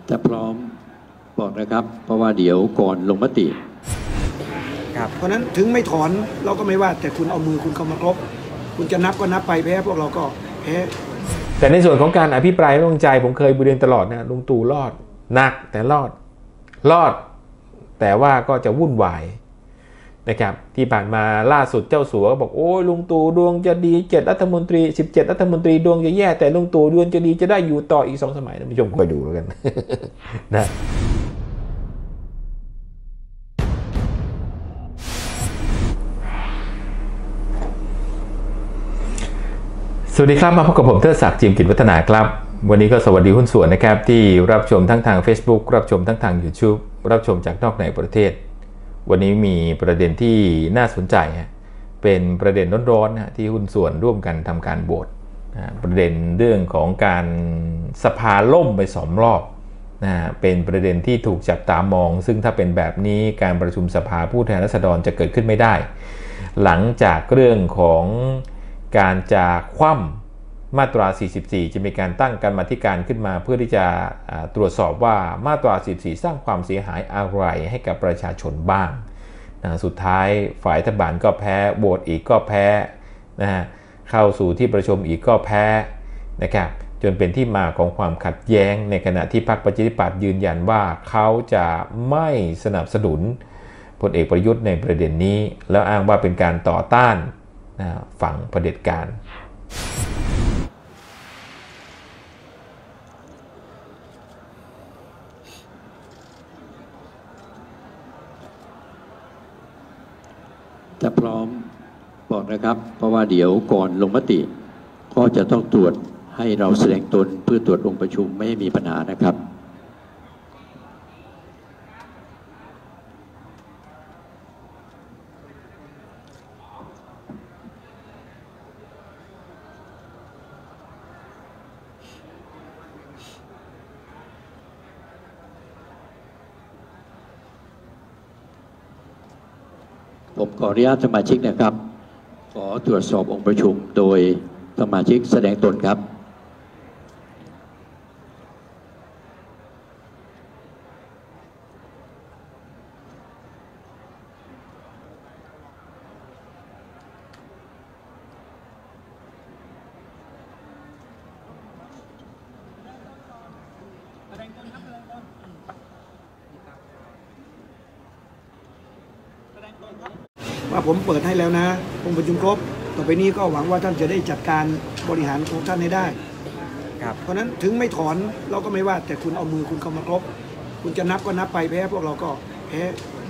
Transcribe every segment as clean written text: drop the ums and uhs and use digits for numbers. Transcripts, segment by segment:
จะพร้อมบอกนะครับเพราะว่าเดี๋ยวก่อนลงมติครับเพราะนั้นถึงไม่ถอนเราก็ไม่ว่าแต่คุณเอามือคุณเข้ามาครบคุณจะนับก็นับไปแพ้พวกเราก็แพ้แต่ในส่วนของการอภิปรายไม่ไว้วางใจผมเคยบูเรียนตลอดนะลุงตู่รอดหนักแต่รอดแต่ว่าก็จะวุ่นวายนะครับที่ผ่านมาล่าสุดเจ้าสัวก็บอกโอ้ยลุงตู่ดวงจะดี7รัฐมนตรี17รัฐมนตรีดวงจะแย่แต่ลุงตู่ดวงจะดีจะได้อยู่ต่ออีก2 สมัยท่านผู้ชมคอยดูแล้วกัน นะสวัสดีครับมาพบกับผมเทิดศักดิ์จิมกิจวัฒนาครับวันนี้ก็สวัสดีหุ้นส่วนนะครับที่รับชมทั้งทาง Facebook รับชมทั้งทาง YouTube รับชมจากนอกในประเทศวันนี้มีประเด็นที่น่าสนใจเป็นประเด็นร้อนๆที่หุ้นส่วนร่วมกันทำการโหวตประเด็นเรื่องของการสภาล่มไป2 รอบเป็นประเด็นที่ถูกจับตามองซึ่งถ้าเป็นแบบนี้การประชุมสภาผู้แทนราษฎรจะเกิดขึ้นไม่ได้หลังจากเรื่องของการจะคว่ำมาตรา 44 จะมีการตั้งกรรมาธิการขึ้นมาเพื่อที่จะตรวจสอบว่ามาตรา 44 สร้างความเสียหายอะไรให้กับประชาชนบ้างสุดท้ายฝ่ายรัฐบาลก็แพ้โหวตอีกก็แพ้เข้าสู่ที่ประชุมอีกก็แพ้นะครับจนเป็นที่มาของความขัดแย้งในขณะที่พรรคประชาธิปัตย์ยืนยันว่าเขาจะไม่สนับสนุนพลเอกประยุทธ์ในประเด็นนี้แล้วอ้างว่าเป็นการต่อต้านฝั่งเผด็จการจะพร้อมบอกนะครับเพราะว่าเดี๋ยวก่อนลงมติก็จะต้องตรวจให้เราแสดงตนเพื่อตรวจองค์ประชุมไม่ให้มีปัญหานะครับผมขออนุญาตสมาชิกนะครับขอตรวจสอบองค์ประชุมโดยสมาชิกแสดงตนครับว่าผมเปิดให้แล้วนะองค์ประชุมครบต่อไปนี้ก็หวังว่าท่านจะได้จัดการบริหารของท่านให้ได้ครับเพราะนั้นถึงไม่ถอนเราก็ไม่ว่าแต่คุณเอามือคุณเข้ามาครบคุณจะนับก็นับไปแพ้พวกเราก็แพ้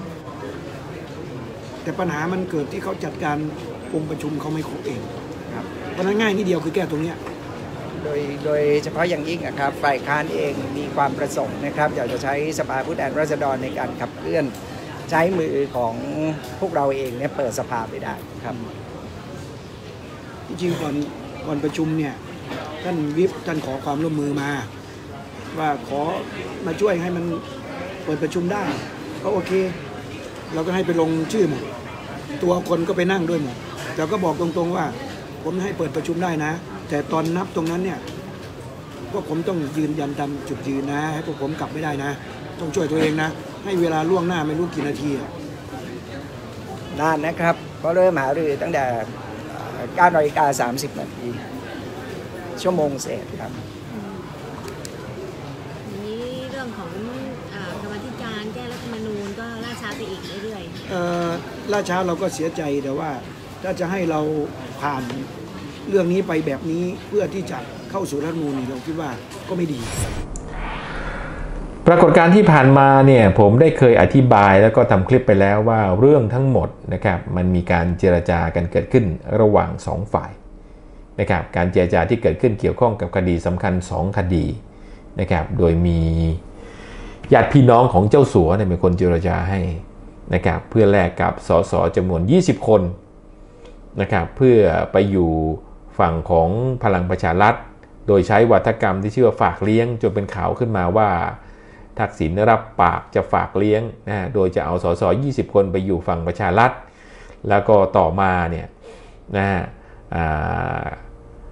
แต่ปัญหามันเกิดที่เขาจัดการองค์ประชุมเขาไม่ครบเองครับเพราะนั้นง่ายนิดเดียวคือแก้ตรงนี้โดยเฉพาะอย่างยิ่งนะครับฝ่ายค้านเองมีความประสงค์นะครับอยากจะใช้สภาผู้แทนราษฎรในการขับเคลื่อนใช้มือของพวกเราเองเนี่ยเปิดสภาไปได้ครับจริงๆก่อนประชุมเนี่ยท่านวิปท่านขอความร่วมมือมาว่าขอมาช่วยให้มันเปิดประชุมได้ก็โอเคเราก็ให้ไปลงชื่อหมดตัวคนก็ไปนั่งด้วยหมดแต่ก็บอกตรงๆว่าผมให้เปิดประชุมได้นะแต่ตอนนับตรงนั้นเนี่ยพวกผมต้องยืนยันตามจุดยืนนะให้พวกผมกลับไม่ได้นะต้องช่วยตัวเองนะให้เวลาล่วงหน้าไม่รู้กี่นาทีนานนะครับเพราะเริ่มหารือตั้งแต่9:30 นาทีชั่วโมงเศษครับนี้เรื่องของกรรมาธิการแก้รัฐธรรมนูญก็ล่าช้าไปอีกเรื่อยๆล่าช้าเราก็เสียใจแต่ว่าถ้าจะให้เราผ่านเรื่องนี้ไปแบบนี้เพื่อที่จะเข้าสู่รัฐธรรมนูญเราคิดว่าก็ไม่ดีปรากฏการณ์ที่ผ่านมาเนี่ยผมได้เคยอธิบายแล้วก็ทำคลิปไปแล้วว่าเรื่องทั้งหมดนะครับมันมีการเจรจากันเกิดขึ้นระหว่าง2 ฝ่ายนะครับการเจรจาที่เกิดขึ้นเกี่ยวข้องกับคดีสำคัญ2 คดีนะครับโดยมีญาติพี่น้องของเจ้าสัวเนี่ยเป็นคนเจรจาให้นะครับเพื่อแลกกับสสจำนวน20 คนนะครับเพื่อไปอยู่ฝั่งของพลังประชารัฐโดยใช้วาทกรรมที่ชื่อว่าฝากเลี้ยงจนเป็นข่าวขึ้นมาว่าทักษิณรับปากจะฝากเลี้ยงโดยจะเอาสส20 คนไปอยู่ฝั่งประชารัฐแล้วก็ต่อมาเนี่ย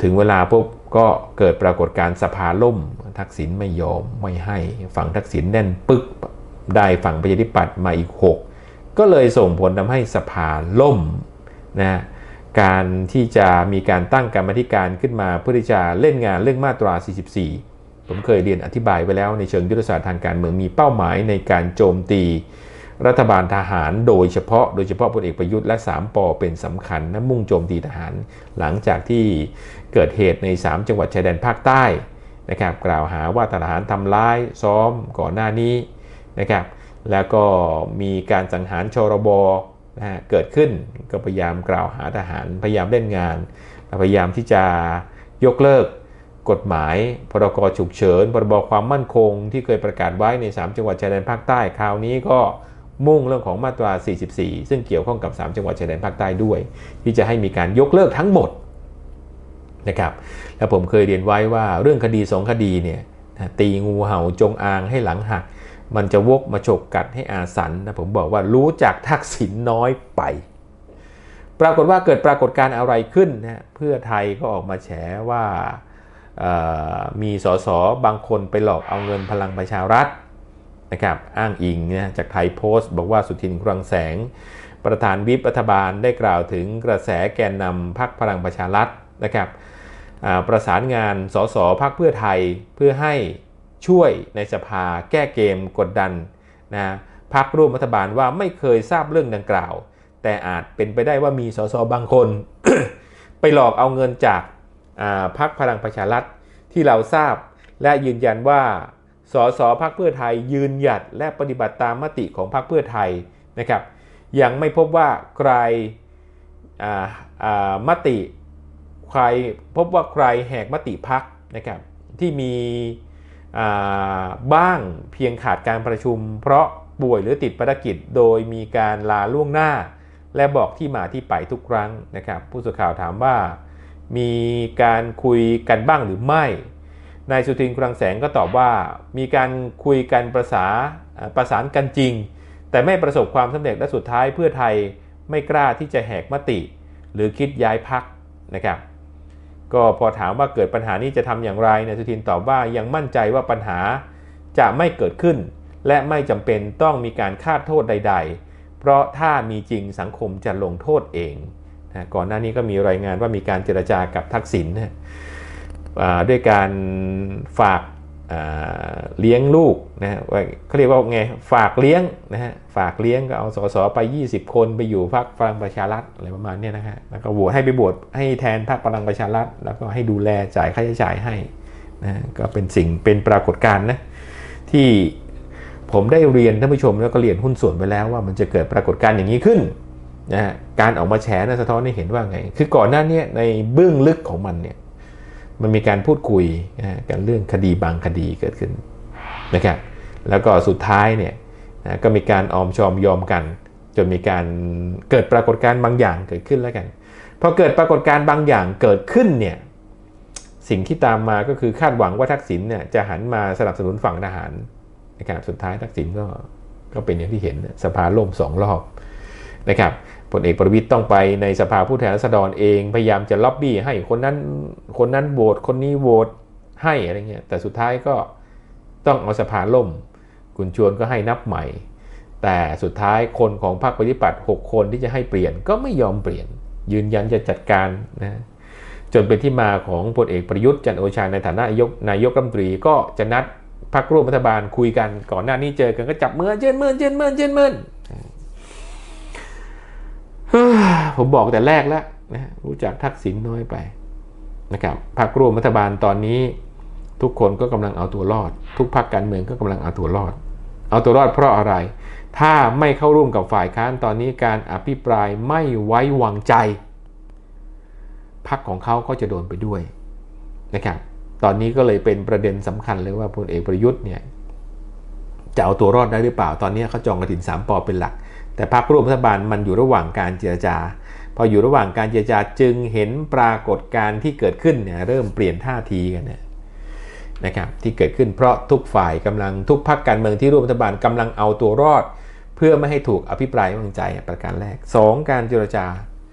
ถึงเวลาปุ๊บก็เกิดปรากฏการณ์สภาล่มทักษิณไม่ยอมไม่ให้ฝั่งทักษิณแน่นปึ๊กได้ฝั่งประชาธิปัตย์มาอีก6ก็เลยส่งผลทำให้สภาล่มนะการที่จะมีการตั้งกรรมาธิการขึ้นมาเพื่อที่จะเล่นงานเรื่องมาตรา 44 ผมเคยเรียนอธิบายไว้แล้วในเชิงยุทธศาสตร์ทางการเมืองมีเป้าหมายในการโจมตีรัฐบาลทหารโดยเฉพาะพลเอกประยุทธ์และ3 ป.เป็นสำคัญนะมุ่งโจมตีทหารหลังจากที่เกิดเหตุใน3 จังหวัดชายแดนภาคใต้นะครับกล่าวหาว่าทหารทำร้ายซ้อมก่อนหน้านี้นะครับแล้วก็มีการสังหารชรบนะเกิดขึ้นก็พยายามกล่าวหาทหารพยายามเล่นงานพยายามที่จะยกเลิกกฎหมายพรก.ฉุกเฉินพรบ.ความมั่นคงที่เคยประกาศไว้ใน3 จังหวัดชายแดนภาคใต้คราวนี้ก็มุ่งเรื่องของมาตรา 44 ซึ่งเกี่ยวข้องกับ3 จังหวัดชายแดนภาคใต้ด้วยที่จะให้มีการยกเลิกทั้งหมดนะครับแล้วผมเคยเรียนไว้ว่าเรื่องคดี2 คดีเนี่ยตีงูเห่าจงอางให้หลังหักมันจะวกมาฉกกัดให้อาสันนะผมบอกว่ารู้จักทักษิณน้อยไปปรากฏว่าเกิดปรากฏการณ์อะไรขึ้นนะเพื่อไทยก็ออกมาแฉว่ามีสสบางคนไปหลอกเอาเงินพลังประชารัฐนะครับอ้างอิงนะจากไทยโพสต์บอกว่าสุทินคลังแสงประธานวิปรัฐบาลได้กล่าวถึงกระแสแกนนำพรรคพลังประชารัฐนะครับประสานงานสสพรรคเพื่อไทยเพื่อให้ช่วยในสภาแก้เกมกดดันนะพรรคร่วมรัฐบาลว่าไม่เคยทราบเรื่องดังกล่าวแต่อาจเป็นไปได้ว่ามีสสบางคน ไปหลอกเอาเงินจากพรรคพลังประชารัฐที่เราทราบและยืนยันว่าสสพรรคเพื่อไทยยืนหยัดและปฏิบัติตามมติของพรรคเพื่อไทยนะครับยังไม่พบว่าใครมติใครพบว่าใครแหกมติพรรคนะครับที่มีบ้างเพียงขาดการประชุมเพราะป่วยหรือติดภารกิจโดยมีการลาล่วงหน้าและบอกที่มาที่ไปทุกครั้งนะครับผู้สื่อข่าวถามว่ามีการคุยกันบ้างหรือไม่นายสุทินคลังแสงก็ตอบว่ามีการคุยกันประสานกันจริงแต่ไม่ประสบความสำเร็จและสุดท้ายเพื่อไทยไม่กล้าที่จะแหกมติหรือคิดย้ายพรรคนะครับก็พอถามว่าเกิดปัญหานี้จะทำอย่างไรนายสุทินตอบว่ายังมั่นใจว่าปัญหาจะไม่เกิดขึ้นและไม่จำเป็นต้องมีการคาดโทษใดๆเพราะถ้ามีจริงสังคมจะลงโทษเองนะก่อนหน้านี้ก็มีรายงานว่ามีการเจรจากับทักษิณด้วยการฝากเลี้ยงลูกนะฮะเขาเรียกว่าไงฝากเลี้ยงนะฮะฝากเลี้ยงก็เอาสสไป20 คนไปอยู่พรรคพลังประชารัฐอะไรประมาณนี้นะฮะแล้วก็โหวตให้ไปโหวตให้แทนพรรคพลังประชารัฐแล้วก็ให้ดูแลจ่ายค่าใช้จ่ายให้นะก็เป็นปรากฏการณ์นะที่ผมได้เรียนท่านผู้ชมแล้วก็เรียนหุ้นส่วนไปแล้วว่ามันจะเกิดปรากฏการณ์อย่างนี้ขึ้นนะฮะการออกมาแฉนะสะท้อนให้เห็นว่าไงคือก่อนหน้านี้ในเบื้องลึกของมันเนี่ยมันมีการพูดคุยกันเรื่องคดีบางคดีเกิดขึ้นนะครับแล้วก็สุดท้ายเนี่ยก็มีการออมชอมยอมกันจนมีการเกิดปรากฏการณ์บางอย่างเกิดขึ้นแล้วกันพอเกิดปรากฏการณ์บางอย่างเกิดขึ้นเนี่ยสิ่งที่ตามมาก็คือคาดหวังว่าทักษิณเนี่ยจะหันมาสนับสนุนฝั่งทหารนะครับสุดท้ายทักษิณก็เป็นอย่างที่เห็นสภาล่ม2 รอบนะครับพลเอกประวิตรต้องไปในสภาผู้แทนราษฎรเองพยายามจะล็อบบี้ให้คนนั้นโหวตคนนี้โหวตให้อะไรเงี้ยแต่สุดท้ายก็ต้องเอาสภาล่มคุณชวนก็ให้นับใหม่แต่สุดท้ายคนของพรรคประชาธิปัตย์6 คนที่จะให้เปลี่ยนก็ไม่ยอมเปลี่ยนยืนยันจะจัดการนะจนเป็นที่มาของพลเอกประยุทธ์จันทร์โอชาในฐานะนายกรัฐมนตรีก็จะนัดพรรคร่วมรัฐบาลคุยกันก่อนหน้านี้เจอกันก็จับมือเจนมือผมบอกแต่แรกแล้วนะรู้จักทักษิณน้อยไปนะครับพรรคร่วมรัฐบาลตอนนี้ทุกคนก็กำลังเอาตัวรอดทุกพรรคการเมืองก็กำลังเอาตัวรอดเพราะอะไรถ้าไม่เข้าร่วมกับฝ่ายค้านตอนนี้การอภิปรายไม่ไว้วางใจพรรคของเขาก็จะโดนไปด้วยนะครับตอนนี้ก็เลยเป็นประเด็นสำคัญเลยว่าพลเอกประยุทธ์เนี่ยจะเอาตัวรอดได้หรือเปล่าตอนนี้เขาจองกฐิน3 ป.เป็นหลักแต่พรรคร่วมรัฐบาลมันอยู่ระหว่างการเจรจาพออยู่ระหว่างการเจรจาจึงเห็นปรากฏการณ์ที่เกิดขึ้นเนี่ยเริ่มเปลี่ยนท่าทีกันนะครับที่เกิดขึ้นเพราะทุกฝ่ายทุกพรรคการเมืองที่ร่วมรัฐบาลกำลังเอาตัวรอดเพื่อไม่ให้ถูกอภิปรายไม่ไว้วางใจประการแรก2การเจรจา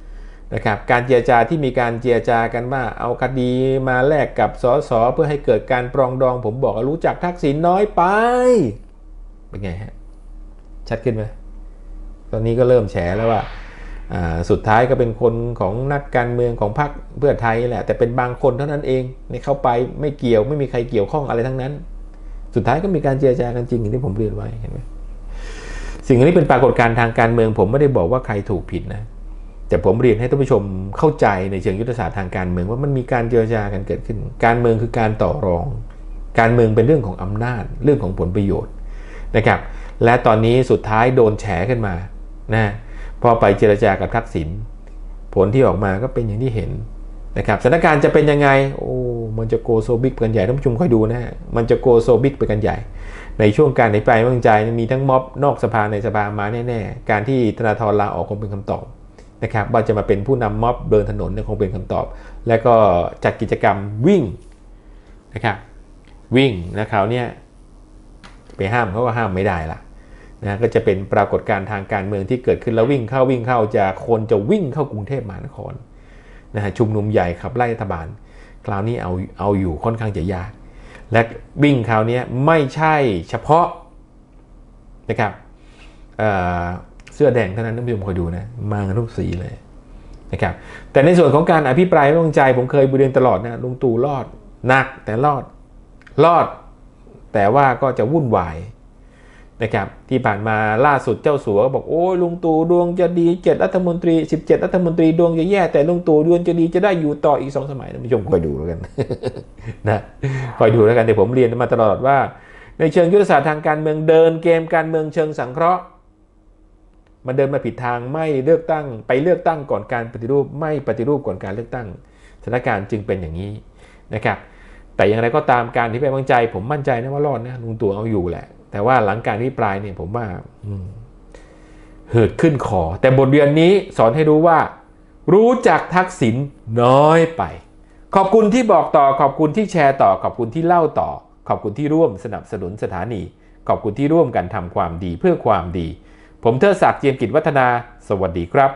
นะครับการเจรจาที่มีการเจรจากันว่าเอาคดีมาแลกกับสสเพื่อให้เกิดการปรองดองผมบอกว่ารู้จักทักษิณน้อยไปเป็นไงฮะชัดขึ้นไหมตอนนี้ก็เริ่มแฉแล้วว่าสุดท้ายก็เป็นคนของนักการเมืองของพรรคเพื่อไทยแหละแต่เป็นบางคนเท่านั้นเองในเข้าไปไม่เกี่ยวไม่มีใครเกี่ยวข้องอะไรทั้งนั้นสุดท้ายก็มีการเจรจากันจริงอย่างที่ผมเรียนไว้เห็นไหมสิ่งนี้เป็นปรากฏการณ์ทางการเมืองผมไม่ได้บอกว่าใครถูกผิดนะแต่ผมเรียนให้ท่านผู้ชมเข้าใจในเชิงยุทธศาสตร์ทางการเมืองว่ามันมีการเจรจากันเกิดขึ้นการเมืองคือการต่อรองการเมืองเป็นเรื่องของอำนาจเรื่องของผลประโยชน์นะครับและตอนนี้สุดท้ายโดนแฉขึ้นมานะพอไปเจรจากับทักษิณผลที่ออกมาก็เป็นอย่างที่เห็นนะครับสถานการณ์จะเป็นยังไงโอ้มันจะโกโซบิกไปกันใหญ่ท่านผู้ชมคอยดูนะฮะมันจะโกโซบิกไปกันใหญ่ในช่วงการอภิปรายไม่ไว้วางใจมีทั้งม็อบนอกสภาในสภามาแน่ๆการที่ธนาธรลาออกคงเป็นคำตอบนะครับว่าจะมาเป็นผู้นำม็อบเดินถนนคงเป็นคำตอบและก็จัดกิจกรรมวิ่งนะครับวิ่งนะคราวนี้ไปห้ามเขาก็ห้ามไม่ได้ละนะก็จะเป็นปรากฏการณ์ทางการเมืองที่เกิดขึ้นแล้ววิ่งเข้าจะคนจะวิ่งเข้ากรุงเทพมหานครนะฮะชุมนุมใหญ่ขับไล่รัฐบาลคราวนี้เอาอยู่ค่อนข้างจะยากและวิ่งคราวนี้ไม่ใช่เฉพาะนะครับเสื้อแดงเท่านั้นท่านผู้ชมคอยดูนะมากันทุกสีเลยนะครับแต่ในส่วนของการอภิปรายไม่ไว้วางใจผมเคยเรียนตลอดนะลุงตู่รอดหนักแต่รอดแต่ว่าก็จะวุ่นวายนะครับที่ผ่านมาล่าสุดเจ้าสัวก็บอกโอ้ยลุงตู่ดวงจะดี17รัฐมนตรีดวงจะแย่แต่ลุงตู่ดวงจะดีจะได้อยู่ต่ออีก2 สมัยท่านผู้ชมคอยดูแล้วกัน นะคอยดูแล้วกันแต่ผมเรียนมาตลอดว่าในเชิงยุทธศาสตร์ทางการเมืองเดินเกมการเมืองเชิงสังเคราะห์มันเดินมาผิดทางไม่เลือกตั้งไปเลือกตั้งก่อนการปฏิรูปไม่ปฏิรูปก่อนการเลือกตั้งสถานการณ์จึงเป็นอย่างนี้นะครับแต่อย่างไรก็ตามการที่ไปวางใจผมมั่นใจนะว่ารอดนะลุงตู่เอาอยู่แหละแต่ว่าหลังการที่ปลายเนี่ยผมว่าเหิดขึ้นคอแต่บทเรียนนี้สอนให้รู้ว่ารู้จักทักษิณน้อยไปขอบคุณที่บอกต่อขอบคุณที่แชร์ต่อขอบคุณที่เล่าต่อขอบคุณที่ร่วมสนับสนุนสถานีขอบคุณที่ร่วมกันทำความดีเพื่อความดีผมเทิดศักดิ์เจียมกิจวัฒนาสวัสดีครับ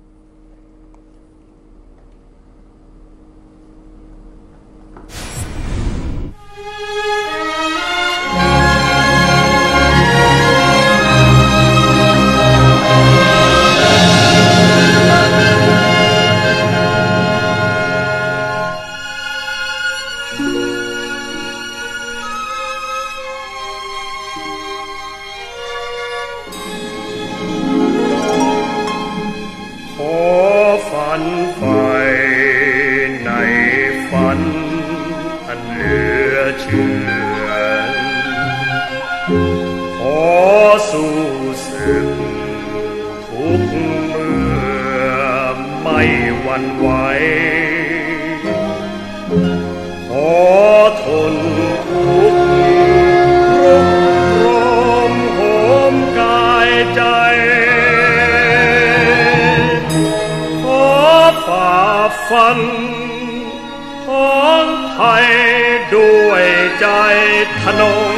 ฝันของไทยด้วยใจทะนง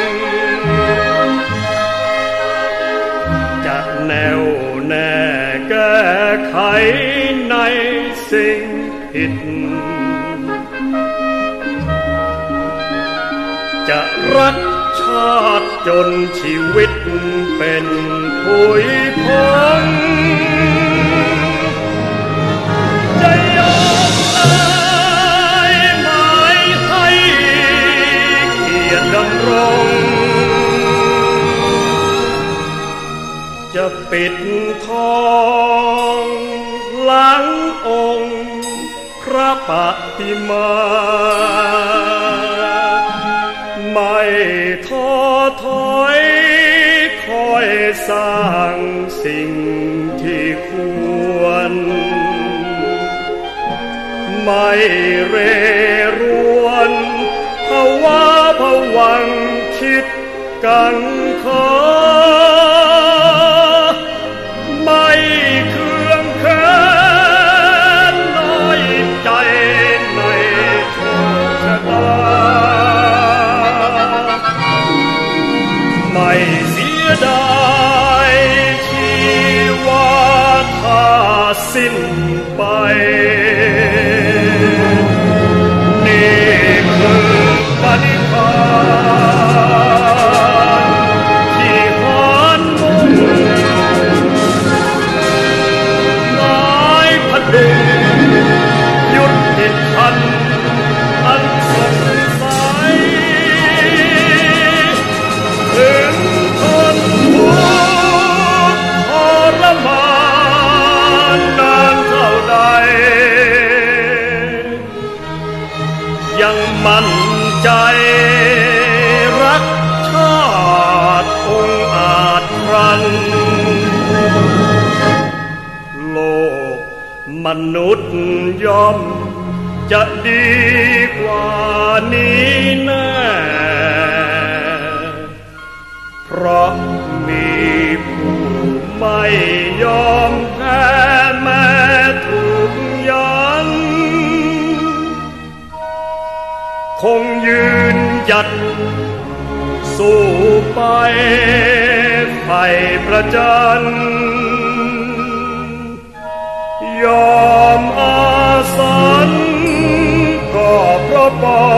จะแน่วแน่แก้ไขในสิ่งผิดจะรักชาติจนชีวิตเป็นผุยพงจะยอมตายหมายให้เกียรติดำรงจะปิดทองหลังองค์พระปฏิมาไม่ท้อถอยคอยสร้างสิ่งที่ควรไม่เร่รวนภาวะผวังคิดกังขาไม่เคืองแค้นน้อยใจในโชคชะตาไม่เสียดายชีวาถ้าสิ้นไปยังมั่นใจรักชาติองค์อาจครันโลกมนุษย์ย่อมจะดีกว่านี้แน่เพราะมีผู้ไม่ยอมแพ้แม้ถูกยันคงยืนหยัดสู้ไปไฟประจันยอมอาสันก็เพราะปอ